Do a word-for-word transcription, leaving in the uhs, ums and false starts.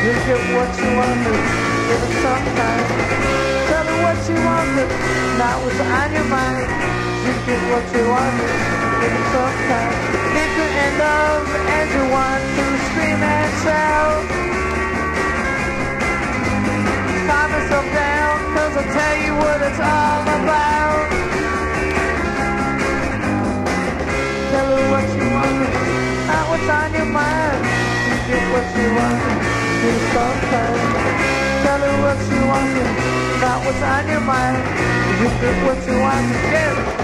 You get what you wanted, give it some time. Tell her what you wanted, not what's on your mind. You get what you wanted, give it some time. If you're in love and you want to scream and shout, calm yourself down, cause I'll tell you what it's all about. Tell her what you wanted, not what's on your mind. You get what you wanted, give it some time. Tell her what you wanted, not what's on your mind. You get what you wanted, yeah.